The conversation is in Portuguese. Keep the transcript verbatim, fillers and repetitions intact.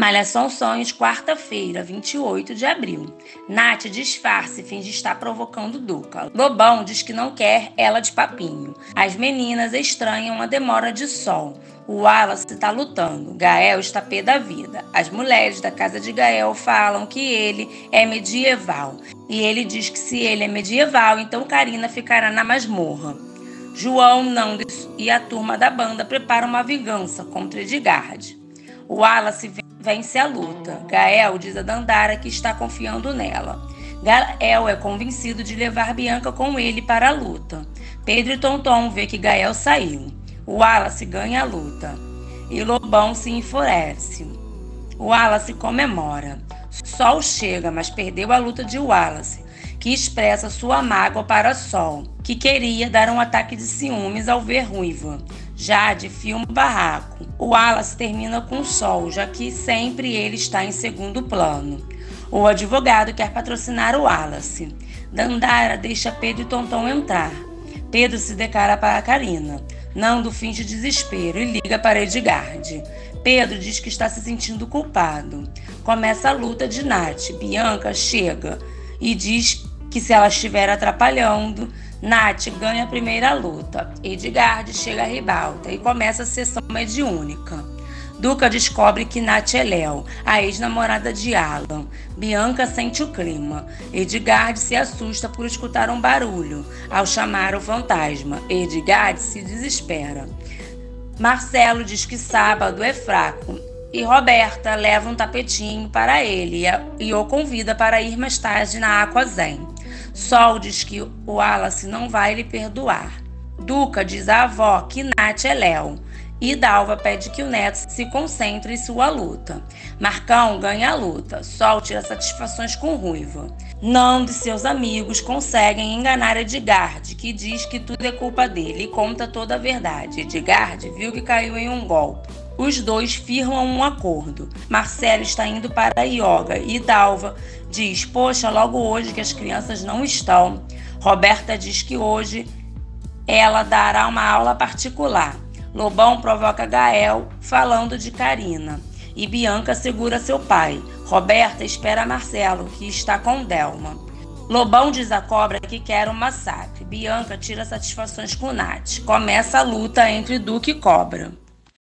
Malhação Sonhos, quarta-feira, vinte e oito de abril. Nath disfarça e finge estar provocando Duca. Lobão diz que não quer ela de papinho. As meninas estranham a demora de Sol. O Wallace está lutando. Gael está pé da vida. As mulheres da casa de Gael falam que ele é medieval. E ele diz que se ele é medieval, então Karina ficará na masmorra. João, Nando e a turma da banda preparam uma vingança contra Edgard. O Wallace vence a luta. Gael diz a Dandara que está confiando nela. Gael é convencido de levar Bianca com ele para a luta. Pedro e Tonton vê que Gael saiu. O Wallace ganha a luta. E Lobão se enfurece. O Wallace comemora. Sol chega, mas perdeu a luta de Wallace, que expressa sua mágoa para Sol, que queria dar um ataque de ciúmes ao ver Ruiva. Jade filma o barraco. O Wallace termina com Sol, já que sempre ele está em segundo plano. O advogado quer patrocinar o Wallace. Dandara deixa Pedro e Tonton entrar. Pedro se declara para Karina. Nando finge desespero e liga para Edgard. Pedro diz que está se sentindo culpado. Começa a luta de Nath. Bianca chega e diz que se ela estiver atrapalhando, Nath ganha a primeira luta. Edgard chega à ribalta e começa a sessão mediúnica. Duca descobre que Nath é Léo, a ex-namorada de Alan. Bianca sente o clima. Edgard se assusta por escutar um barulho ao chamar o fantasma. Edgard se desespera. Marcelo diz que sábado é fraco e Roberta leva um tapetinho para ele e o convida para ir mais tarde na Aquazen. Sol diz que o Wallace não vai lhe perdoar. Duca diz à avó que Nath é Léo. E Dalva pede que o neto se concentre em sua luta. Marcão ganha a luta. Sol tira satisfações com Ruiva. Nando e seus amigos conseguem enganar Edgard, que diz que tudo é culpa dele e conta toda a verdade. Edgard viu que caiu em um golpe. Os dois firmam um acordo. Marcelo está indo para a yoga e Dalva diz: poxa, logo hoje que as crianças não estão. Roberta diz que hoje ela dará uma aula particular. Lobão provoca Gael falando de Karina. E Bianca segura seu pai. Roberta espera Marcelo, que está com Delma. Lobão diz a Cobra que quer um massacre. Bianca tira satisfações com Nath. Começa a luta entre Duque e Cobra.